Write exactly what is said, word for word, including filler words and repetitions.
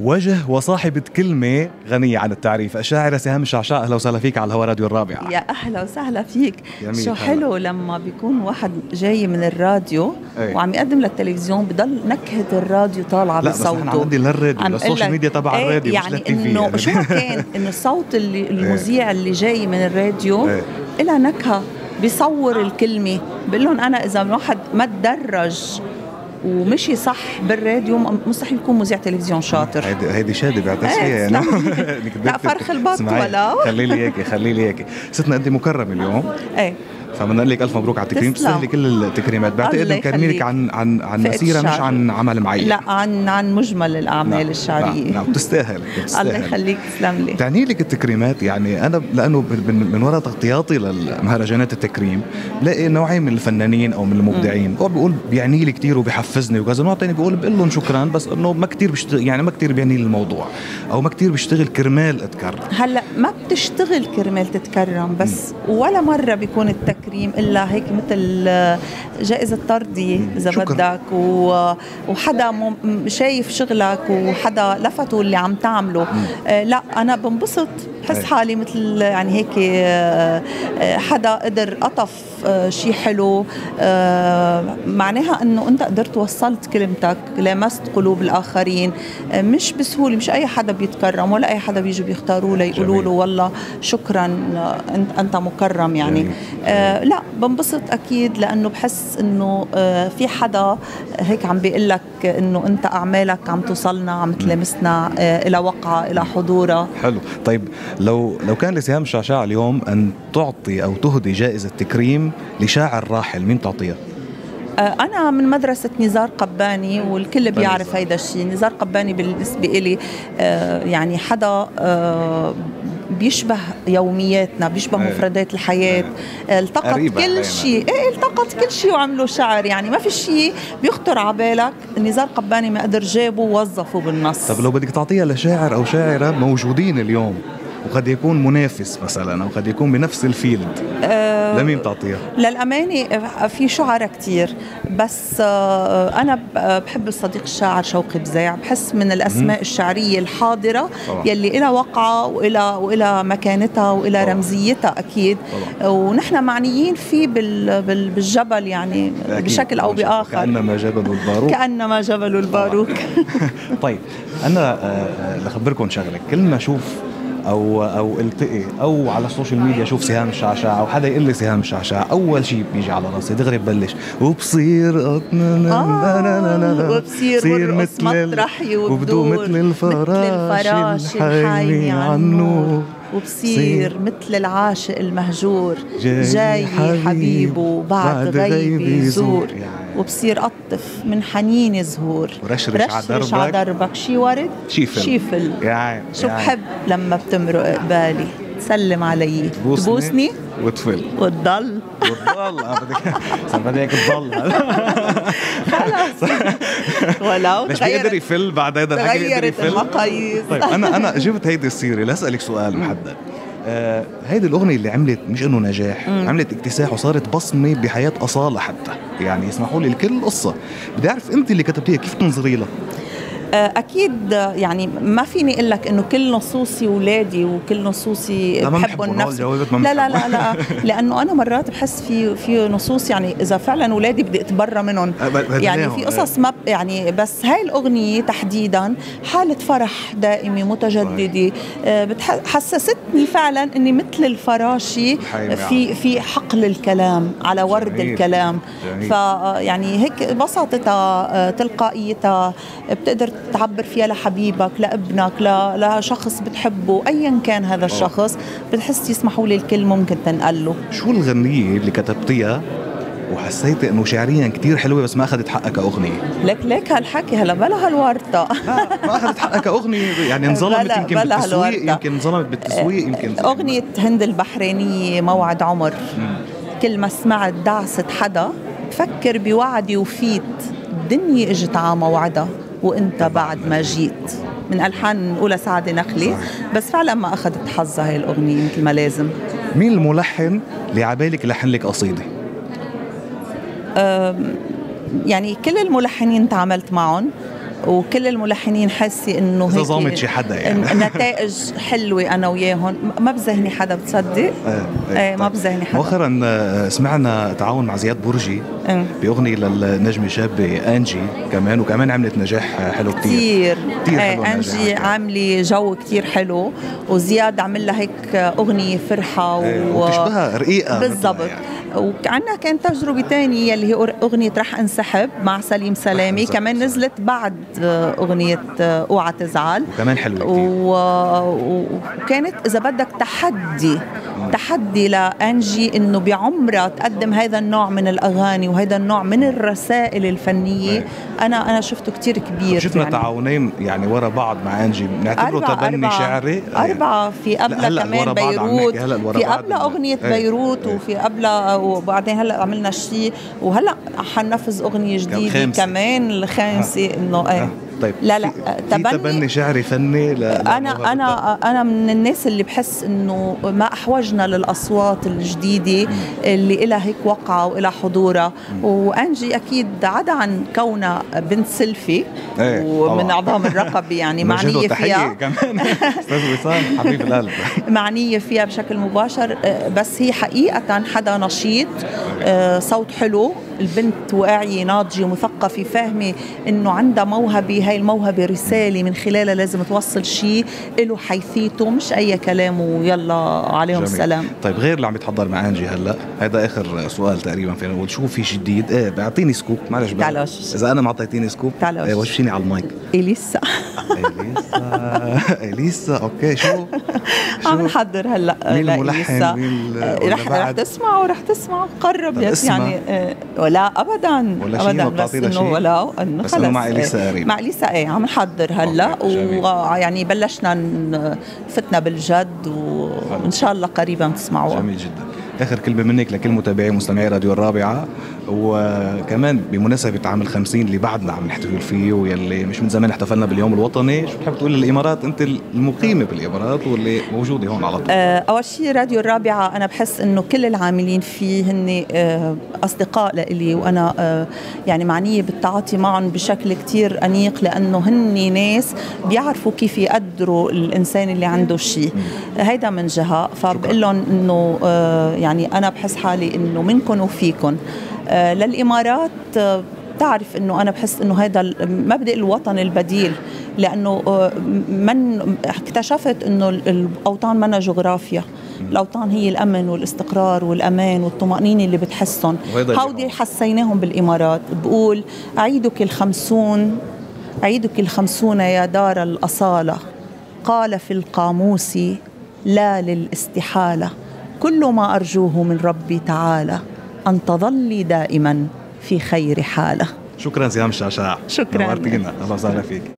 وجه وصاحبة كلمة غنية عن التعريف، الشاعرة سهام الشعشاع. أهلا وسهلا فيك على الهواء راديو الرابعة. يا أهلا وسهلا فيك. شو حلو لما بيكون واحد جاي من الراديو أي. وعم يقدم للتلفزيون بضل نكهة الراديو طالعة بصوته. لا بس نحن عم ندي للراديو للسوشيال ميديا تبع الراديو يعني مش للتي في. إنه شو ما كان إنه الصوت اللي المذيع اللي جاي من الراديو إلها نكهة، بيصور الكلمة، بقول لهم أنا إذا واحد ما تدرج ومشي صح بالراديو مستحيل يكون مذيع تلفزيون شاطر. هيدي هيدي شهاده بيعتز فيها يعني. لا فرخ البط ولا خلي لي اياكي خلي لي اياكي ستنا انت مكرمه اليوم. ايه فبدنا نقول لك الف مبروك على التكريم، تستاهلي كل التكريمات. بعتقد مكرمينك عن عن عن مسيره مش عن عمل معين. لا عن عن مجمل الاعمال نعم. الشعريه. نعم بتستاهل. الله يخليك تسلم لي. تعني لك التكريمات يعني انا لانه من, من وراء تغطياتي للمهرجانات التكريم بلاقي نوعين من الفنانين او من المبدعين، هو بيقول بيعني لي كثير وبيحفزني وكذا، نوع ثاني بيقول بقول لهم شكرا بس انه ما كثير بيشتغل، يعني ما كثير بيعني لي الموضوع او ما كثير بيشتغل كرمال اتكرم. هلا ما بتشتغل كرمال تتكرم بس م. ولا مره بيكون التكريم الا هيك مثل جائزة طردي إذا بدك، وحدا شايف شغلك وحدا لفته اللي عم تعمله. آه لا أنا بنبسط، بحس حالي مثل يعني هيك آه حدا قدر قطف آه شيء حلو، آه معناها أنه أنت قدرت وصلت كلمتك، لمست قلوب الآخرين. آه مش بسهولة، مش أي حدا بيتكرم ولا أي حدا بيجوا بيختاروا له يقولوا له والله شكرا آه أنت مكرم يعني. آه لا بنبسط أكيد لأنه بحس إنه آه في حدا هيك عم بيقول لك إنه أنت أعمالك عم توصلنا، عم تلمسنا، آه إلى وقعة، إلى حضورة. حلو. طيب لو لو كان لسهام الشعشاع اليوم أن تعطي أو تهدي جائزة تكريم لشاعر راحل، مين تعطيها؟ أنا من مدرسة نزار قباني والكل بيعرف هيدا الشيء. نزار قباني بالنسبة إلي يعني حدا بيشبه يومياتنا، بيشبه أيه. مفردات الحياة. أيه. التقط كل شيء، ايه التقط كل شيء وعملوا شعر، يعني ما في شيء بيخطر على بالك نزار قباني ما قدر جابه ووظفه بالنص. طب لو بدك تعطيها لشاعر أو شاعرة موجودين اليوم وقد يكون منافس مثلا أو قد يكون بنفس الفيلد، أه لمين تعطيها؟ للأمانة في شعراء كتير، بس أه أنا بحب الصديق الشاعر شوقي بزاع، بحس من الأسماء م- الشعرية الحاضرة طبعا. يلي إلها وقعة وإلى وإلى مكانتها وإلى طبعا. رمزيتها أكيد طبعا. ونحن معنيين فيه بال بال بالجبل يعني أكيد. بشكل أو بآخر كأنما جبل الباروك كأنما جبل الباروك. طيب أنا لخبركم شغلة، كل ما أشوف او او التقي او على السوشيال ميديا اشوف سهام الشعشاع او حدا يقول لي سهام الشعشاع، اول شيء بيجي على راسي دغري ببلش وبصير آه وبصير مثل مطرحي وبدو مثل الفراش الحايمي عنه، وبصير مثل العاشق المهجور جاي حبيبه بعد غيبي يزور، وبصير قطف من حنين زهور ورشرش على دربك شي ورد شيفل, شيفل. يعني شو بحب لما بتمرق قبالي تسلم علي تبوسني وتفل وتضل وتضل بدك تضل خلاص ولو مش بيقدر يفل بعد هذا الحكي، تغيرت المقاييس. طيب انا انا جبت هيدي السيره لاسالك سؤال محدد. آه هيدي الأغنية اللي عملت مش إنه نجاح، مم. عملت اكتساح وصارت بصمة بحياة أصالة حتى، يعني اسمحوا لي الكل قصة، بدي أعرف أنت اللي كتبتيها كيف تنظري لها؟ أكيد يعني ما فيني أقول لك إنه كل نصوصي ولادي وكل نصوصي بحبهم نفس لا لا لا لا لأنه أنا مرات بحس في في نصوص يعني إذا فعلا ولادي بدي أتبرى منهم يعني في قصص ما يعني، بس هاي الأغنية تحديدا حالة فرح دائمة متجددة حسستني فعلا إني مثل الفراشي في في حقل الكلام على ورد جميل. الكلام فيعني هيك بساطتها تلقائيتها بتقدر تعبر فيها لحبيبك لابنك لشخص بتحبه ايا كان هذا الشخص، بتحس يسمحوا لي الكل ممكن تنقل له. شو الغنية اللي كتبتيها وحسيت انه شعريا كتير حلوه بس ما اخذت حقها كاغنيه؟ لك لك هالحكي هلا بلا هالورطه ما اخذت حقها كاغنيه يعني انظلمت يمكن بالتسويق يمكن انظلمت بالتسويق يمكن اغنيه هند البحرينيه موعد عمر مم. كل ما سمعت دعسه حدا بفكر بوعدي وفيت الدنيا اجت على موعدها وانت بعد ما جيت، من ألحان أولى سعد نخلي، بس فعلا ما أخذت حظها هاي الأغنية مثل ما لازم. مين الملحن اللي عبالك لحن لك قصيدة؟ يعني كل الملحنين تعاملت معهم، وكل الملحنين حاسي انه اذا هيك ضامت شي حدا يعني نتائج حلوه انا وياهم. ما بزهني حدا، بتصدق؟ ايه, ايه ما بزهني حدا. مؤخرا سمعنا تعاون مع زياد برجي ايه. باغنيه للنجمه شابه انجي كمان، وكمان عملت نجاح حلو كتير كتير, كتير ايه. انجي عامله جو كتير حلو، وزياد عمل لها هيك اغنيه فرحه و... ايه. وتشبهها رقيقه بالضبط يعني. وعندنا كان تجربة تانية اللي هي أغنية رح انسحب مع سليم سلامي، كمان نزلت بعد أغنية اوعى تزعل، وكمان حلوة و... وكانت إذا بدك تحدي م. تحدي لأنجي إنه بعمرها تقدم هذا النوع من الأغاني وهذا النوع من الرسائل الفنية. م. أنا أنا شفته كتير كبير. شفنا يعني تعاونين يعني ورا بعض مع أنجي، نعتبره تبني أربعة شعري أربعة في قبلها كمان بيروت، في قبلها أغنية ايه. بيروت ايه. وفي قبلها، وبعدين هلا عملنا شيء، وهلا حننفذ اغنيه جديده كمان الخامسه انه ايه. طيب لا لا تبني, تبني شعري فني. لا انا انا انا من الناس اللي بحس انه ما احوجنا للاصوات الجديده م. اللي لها هيك وقعه والها حضورها. وانجي اكيد عدا عن كونها بنت سلفي ايه ومن اعظام الرقبه يعني معنيه فيها كمان استاذ وسام حبيب القلب معنيه فيها بشكل مباشر، بس هي حقيقه حدا نشيط، صوت حلو، البنت واعيه ناضجه مثقفه فاهمه انه عندها موهبه، هاي الموهبه رساله من خلالها لازم توصل شيء له حيثيته، مش اي كلام ويلا عليهم جميل. السلام. طيب غير اللي عم يتحضر مع انجي هلا، هذا اخر سؤال تقريبا فينا نقول، شو في جديد؟ ايه بعطيني سكوب معلش بقى، اذا انا ما اعطيتيني سكوب ايه وشيني على المايك. اليسا اليسا اليسا اوكي. شو عم نحضر هلا لإليسا، رح رح تسمع ورح تسمع قرب يعني اه ولا ابدا ولا ابدا بس انه ولا انه خلص مع اليسا قريب. مع اليسا ايه عم نحضر هلا، ويعني بلشنا فتنا بالجد وان شاء الله قريبا تسمعوها. جميل جدا. اخر كلمه منك لكل متابعي مستمعي راديو الرابعه، وكمان بمناسبه عام الخمسين اللي بعدنا عم نحتفل فيه ويلي مش من زمان احتفلنا باليوم الوطني، شو بتحب تقول للامارات؟ انت المقيمه بالامارات واللي موجوده هون على طول. اول شيء راديو الرابعه انا بحس انه كل العاملين فيه هن اصدقاء لإلي، وانا يعني معنيه بالتعاطي معهم بشكل كتير انيق، لانه هن ناس بيعرفوا كيف يقدروا الانسان اللي عنده شيء. هيدا من جهه، فبقول لهم انه يعني أنا بحس حالي إنه منكم وفيكم. آه للإمارات آه تعرف إنه أنا بحس إنه هذا مبدأ الوطن البديل، لأنه آه من اكتشفت إنه الأوطان منا جغرافيا، الأوطان هي الأمن والاستقرار والأمان والطمأنينة اللي بتحسهم. هودي حسيناهم بالإمارات. بقول عيدك الخمسون عيدك الخمسون يا دار الأصالة، قال في القاموس لا للاستحالة، كل ما أرجوه من ربي تعالى أن تظلي دائما في خير حالة. شكرا سهام الشعشاع، شكرا، نورتينا. الله وسهلا فيك.